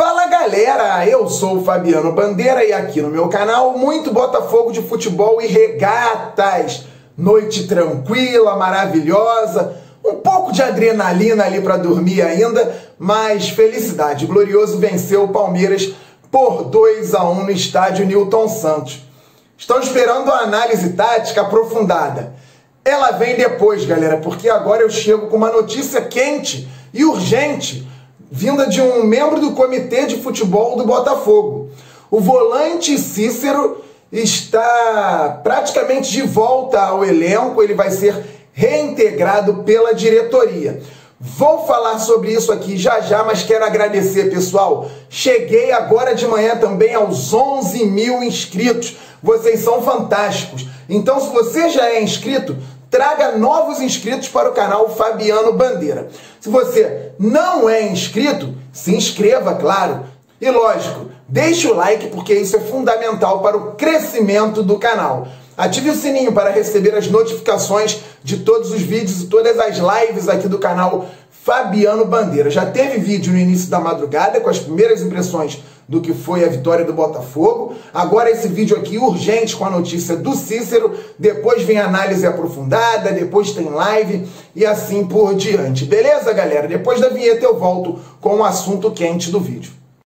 Fala galera, eu sou o Fabiano Bandeira e aqui no meu canal muito Botafogo de futebol e regatas. Noite tranquila, maravilhosa, um pouco de adrenalina ali para dormir ainda, mas felicidade. Glorioso venceu o Palmeiras por 2-1 no estádio Newton Santos. Estão esperando a análise tática aprofundada. Ela vem depois, galera, porque agora eu chego com uma notícia quente e urgente, vinda de um membro do comitê de futebol do Botafogo. O volante Cícero está praticamente de volta ao elenco, ele vai ser reintegrado pela diretoria. Vou falar sobre isso aqui já, mas quero agradecer, pessoal. Cheguei agora de manhã também aos 11 mil inscritos. Vocês são fantásticos. Então, se você já é inscrito, traga novos inscritos para o canal Fabiano Bandeira. Se você não é inscrito, se inscreva, claro. E lógico, deixe o like porque isso é fundamental para o crescimento do canal. Ative o sininho para receber as notificações de todos os vídeos e todas as lives aqui do canal Fabiano Bandeira. Já teve vídeo no início da madrugada com as primeiras impressões do que foi a vitória do Botafogo. Agora esse vídeo aqui urgente com a notícia do Cícero. Depois vem análise aprofundada, depois tem live e assim por diante. Beleza, galera? Depois da vinheta eu volto com o assunto quente do vídeo.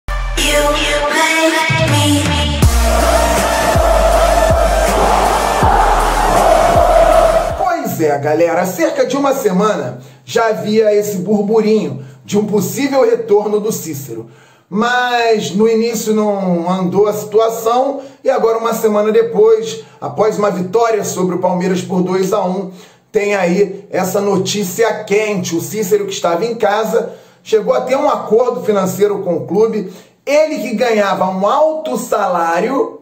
Pois é, galera, há cerca de uma semana já havia esse burburinho de um possível retorno do Cícero. Mas no início não andou a situação e agora uma semana depois, após uma vitória sobre o Palmeiras por 2-1, tem aí essa notícia quente. O Cícero, que estava em casa, chegou a ter um acordo financeiro com o clube. Ele que ganhava um alto salário,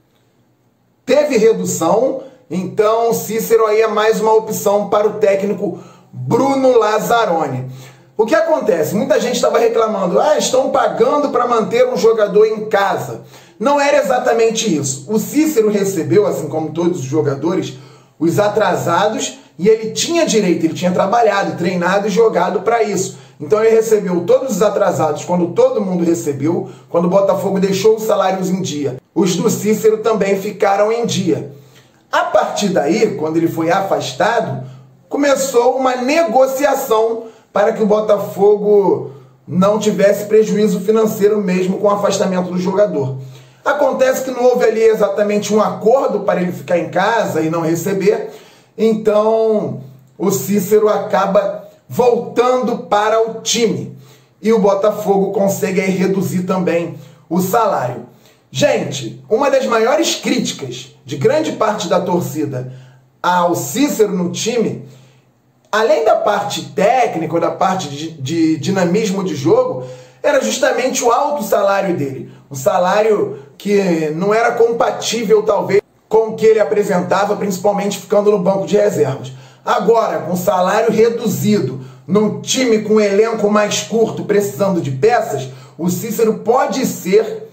teve redução, então o Cícero aí é mais uma opção para o técnico Bruno Lazzaroni. O que acontece? Muita gente estava reclamando, estão pagando para manter um jogador em casa. Não era exatamente isso. O Cícero recebeu, assim como todos os jogadores, os atrasados e ele tinha direito, ele tinha trabalhado, treinado e jogado para isso. Então ele recebeu todos os atrasados quando todo mundo recebeu, quando o Botafogo deixou os salários em dia. Os do Cícero também ficaram em dia. A partir daí, quando ele foi afastado, começou uma negociação para que o Botafogo não tivesse prejuízo financeiro mesmo com o afastamento do jogador. Acontece que não houve ali exatamente um acordo para ele ficar em casa e não receber, então o Cícero acaba voltando para o time e o Botafogo consegue aí reduzir também o salário. Gente, uma das maiores críticas de grande parte da torcida ao Cícero no time, além da parte técnica ou da parte de dinamismo de jogo, era justamente o alto salário dele. Um salário que não era compatível, talvez, com o que ele apresentava, principalmente ficando no banco de reservas. Agora, com salário reduzido, num time com um elenco mais curto, precisando de peças, o Cícero pode ser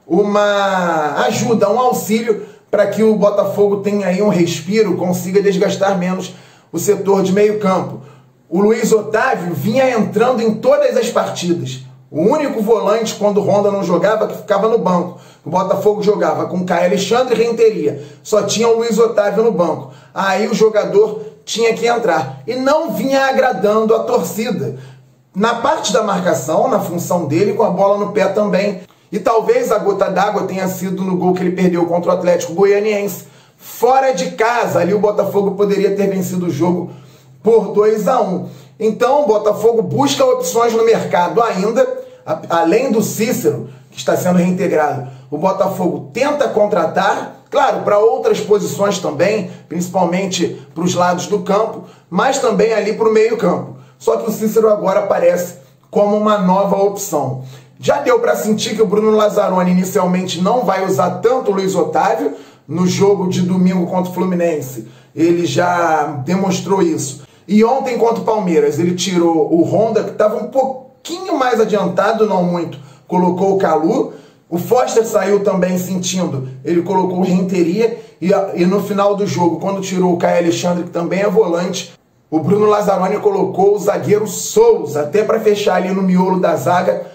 uma ajuda, um auxílio para que o Botafogo tenha aí um respiro, consiga desgastar menos o setor de meio campo. O Luiz Otávio vinha entrando em todas as partidas. O único volante, quando o Honda não jogava, que ficava no banco. O Botafogo jogava com Caio Alexandre e Renteria. Só tinha o Luiz Otávio no banco. Aí o jogador tinha que entrar. E não vinha agradando a torcida. Na parte da marcação, na função dele, com a bola no pé também. E talvez a gota d'água tenha sido no gol que ele perdeu contra o Atlético Goianiense. Fora de casa, ali o Botafogo poderia ter vencido o jogo por 2-1. Então o Botafogo busca opções no mercado ainda, além do Cícero, que está sendo reintegrado. O Botafogo tenta contratar, claro, para outras posições também, principalmente para os lados do campo, mas também ali para o meio campo. Só que o Cícero agora aparece como uma nova opção. Já deu para sentir que o Bruno Lazzaroni inicialmente não vai usar tanto o Luiz Otávio. No jogo de domingo contra o Fluminense, ele já demonstrou isso. E ontem contra o Palmeiras, ele tirou o Honda, que estava um pouquinho mais adiantado, não muito, colocou o Calu. O Foster saiu também sentindo, ele colocou o Renteria. E no final do jogo, quando tirou o Caio Alexandre, que também é volante, o Bruno Lazzaroni colocou o zagueiro Souza, até para fechar ali no miolo da zaga,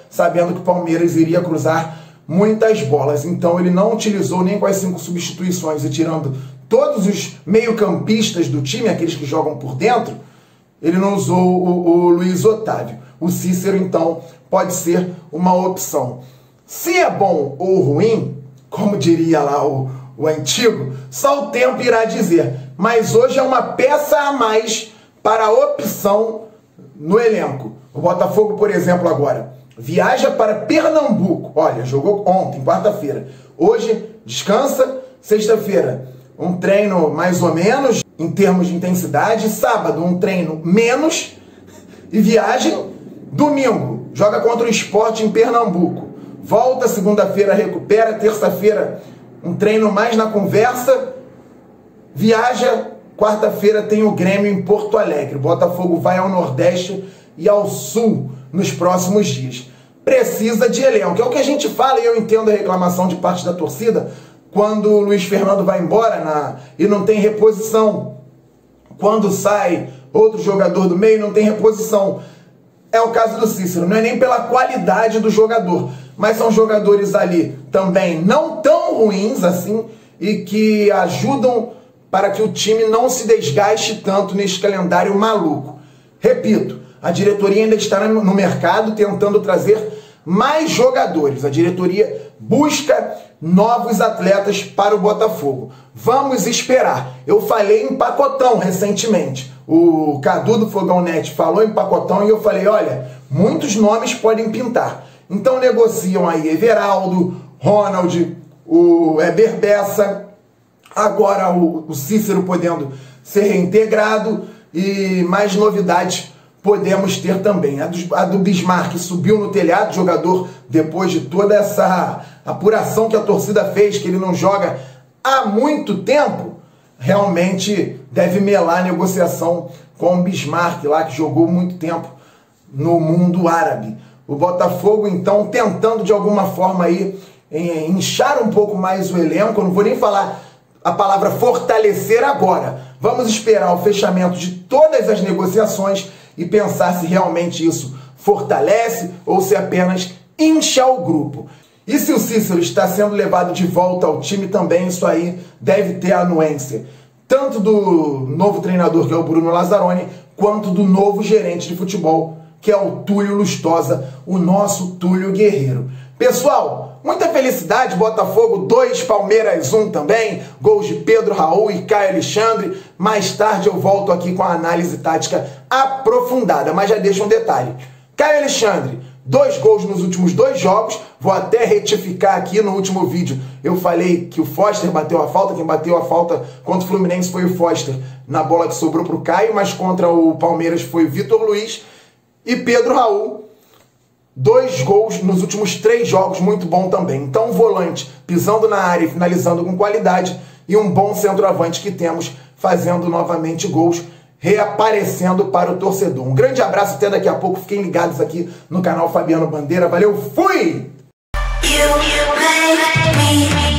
sabendo que o Palmeiras iria cruzar muitas bolas. Então ele não utilizou nem com as 5 substituições, e tirando todos os meio-campistas do time, aqueles que jogam por dentro, ele não usou o Luiz Otávio. O Cícero, então, pode ser uma opção. Se é bom ou ruim, como diria lá o antigo, só o tempo irá dizer. Mas hoje é uma peça a mais para a opção no elenco. O Botafogo, por exemplo, agora viaja para Pernambuco. Olha, jogou ontem, quarta-feira. Hoje descansa, sexta-feira um treino mais ou menos em termos de intensidade, sábado um treino menos e viagem. Domingo joga contra o Sport em Pernambuco. Volta segunda-feira, recupera, terça-feira um treino mais na conversa, viaja, quarta-feira tem o Grêmio em Porto Alegre. O Botafogo vai ao Nordeste e ao Sul nos próximos dias. Precisa de elenco, é o que a gente fala, e eu entendo a reclamação de parte da torcida quando o Luiz Fernando vai embora e não tem reposição. Quando sai outro jogador do meio, não tem reposição. É o caso do Cícero, não é nem pela qualidade do jogador, mas são jogadores ali também não tão ruins assim e que ajudam para que o time não se desgaste tanto nesse calendário maluco. Repito, a diretoria ainda está no mercado tentando trazer mais jogadores. A diretoria busca novos atletas para o Botafogo. Vamos esperar. Eu falei em pacotão recentemente. O Cadu do Fogão Net falou em pacotão e eu falei, olha, muitos nomes podem pintar. Então negociam aí Everaldo, Ronald, o Eber Bessa, agora o Cícero podendo ser reintegrado e mais novidades podemos ter também. A do Bismarck subiu no telhado, jogador, depois de toda essa apuração que a torcida fez, que ele não joga há muito tempo, realmente deve melar a negociação com o Bismarck lá, que jogou muito tempo no mundo árabe. O Botafogo, então, tentando de alguma forma aí inchar um pouco mais o elenco. Eu não vou nem falar a palavra fortalecer agora. Vamos esperar o fechamento de todas as negociações e pensar se realmente isso fortalece ou se apenas incha o grupo. E se o Cícero está sendo levado de volta ao time também, isso aí deve ter anuência, tanto do novo treinador, que é o Bruno Lazzaroni, quanto do novo gerente de futebol, que é o Túlio Lustosa, o nosso Túlio Guerreiro. Pessoal, muita felicidade, Botafogo 2, Palmeiras 1 também, gols de Pedro Raul e Caio Alexandre. Mais tarde eu volto aqui com a análise tática aprofundada, mas já deixo um detalhe. Caio Alexandre, 2 gols nos últimos 2 jogos, vou até retificar aqui no último vídeo. Eu falei que o Foster bateu a falta, quem bateu a falta contra o Fluminense foi o Foster, na bola que sobrou para o Caio, mas contra o Palmeiras foi o Vitor Luiz. E Pedro Raul, 2 gols nos últimos 3 jogos, muito bom também. Então, um volante pisando na área e finalizando com qualidade, e um bom centroavante que temos fazendo novamente gols, reaparecendo para o torcedor. Um grande abraço, até daqui a pouco. Fiquem ligados aqui no canal Fabiano Bandeira. Valeu, fui! You make me